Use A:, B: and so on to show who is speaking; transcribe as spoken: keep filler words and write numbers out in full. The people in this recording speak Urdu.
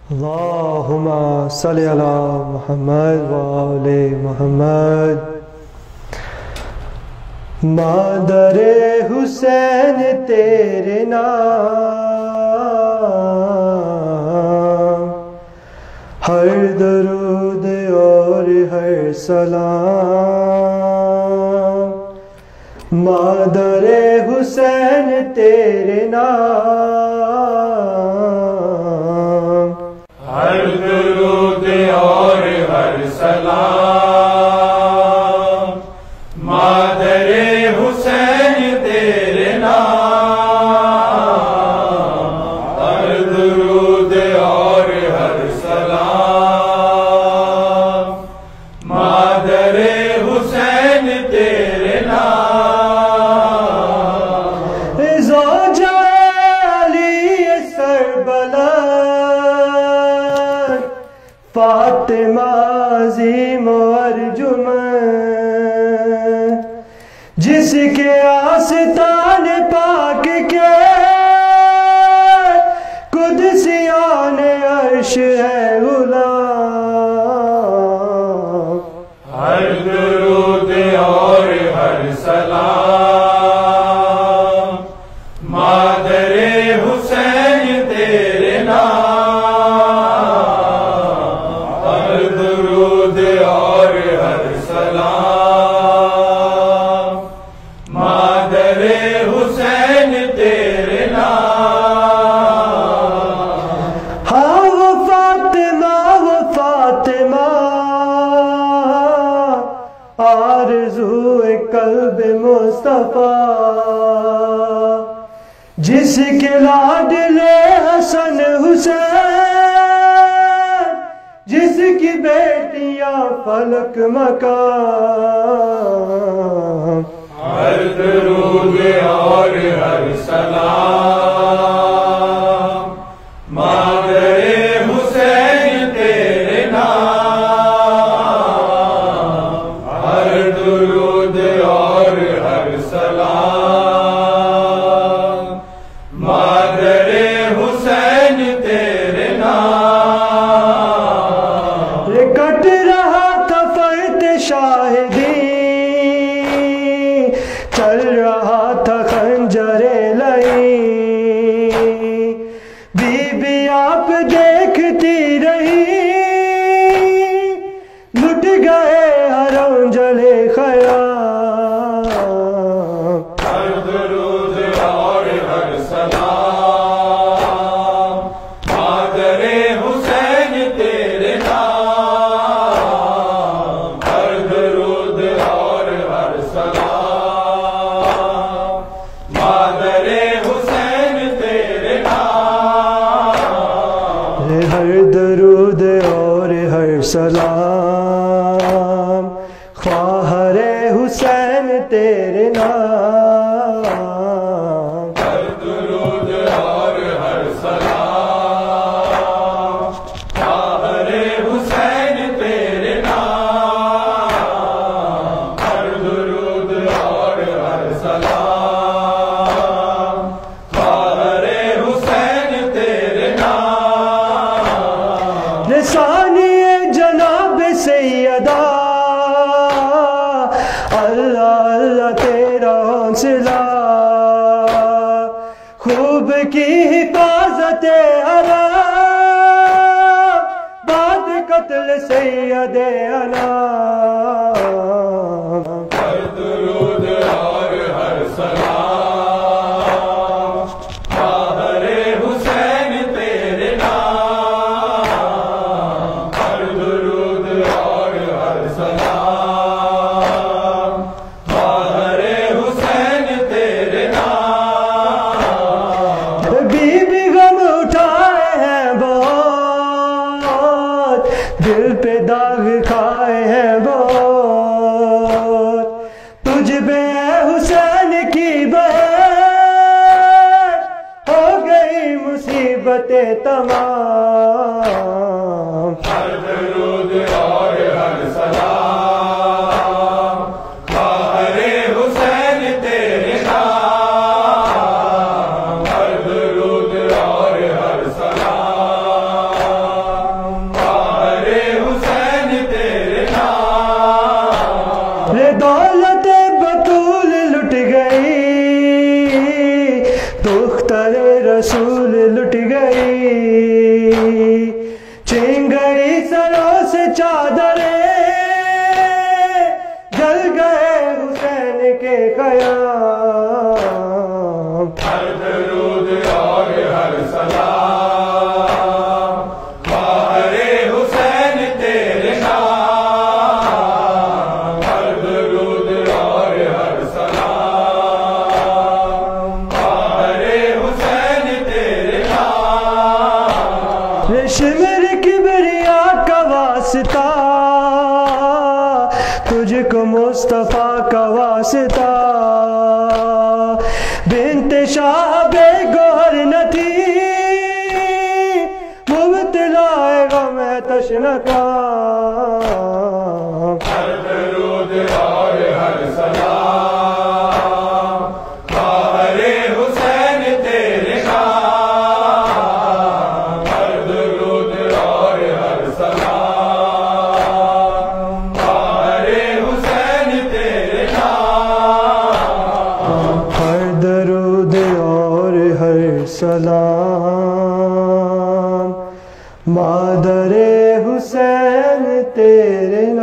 A: اللہم صلی علی محمد وآل محمد۔ مادر حسین تیرے نام، ہر درود اور ہر سلام، مادر حسین تیرے نام،
B: ہر درود اور ہر سلام، مادر حسین تیرے نام، ہر درود اور ہر سلام، مادر حسین تیرے نام،
A: زوج علی سربلا فاطمہ عظیم و ارجمن، جس کے آستان پاک کے قدسیان عرش ہے غلام،
B: ہر درود اور ہر سلام، مادر حسین تیرے نام، ہر درود اور ہر سلام، مادر حسین تیرے نام،
A: ہاں وہ فاطمہ وہ فاطمہ آرزو قلب مصطفیٰ، جس کے لاڈلے حسن حسین، جس کی بیٹیاں فلک مقام،
B: ہر درود اور ہر سلام، مادر حسین تیرے نام، ہر درود اور ہر سلام، مادر حسین تیرے نام،
A: کٹ رہا تھا فرد شاہدی، چل رہا تھا خنجر لئی، بی بی آپ دیکھتی رہی، لٹ گئے حرم جلے خیام،
B: ہر درود اور ہر سلام، مادر حسین تیرے نام، ہر درود اور ہر سلام، مادر حسین تیرے نام،
A: ہر درود اور ہر سلام، خواہر حسین تیرے نام،
B: ہر درود اور ہر سلام، خواہر حسین تیرے نام، ہر درود اور ہر سلام، خواہر حسین تیرے نام،
A: لسانی جناب سیدہ، اللہ اللہ تیرا حوصلہ، خوب کی حفاظت حرام، بعد قتل سید انام،
B: ہر درود اور ہر سلام، خواہر حسین تیرے نام، ہر درود اور ہر سلام، خواہر حسین تیرے نام،
A: بی بی غم اٹھائے ہیں بہت، دل پہ داغ کھائے ہیں بہت، تجھ پہ اے حسین کی بہن، ہو گئی مصیبتیں تمام،
B: ہر درود اور ہر سلام، خواہر حسین تیرے نام، ہر درود اور ہر سلام،
A: چنگڑی سروں سے چادریں جل گئے حسین کے قیام
B: ہر درود اور ہر سلام باہر حسین تیرے نام ہر درود اور ہر سلام باہر حسین تیرے نام
A: رشمر کبریا کا واسطہ تجھ کو مصطفیٰ کا واسطہ بنت شاہ بے گوہر نہ تھی مبتلا غم تشنکا
B: ہر درود اور ہر سلام باہر حسین تیرے نام ہر درود اور ہر سلام باہر حسین تیرے نام
A: ہر درود اور ہر سلام مادر حسین تیرے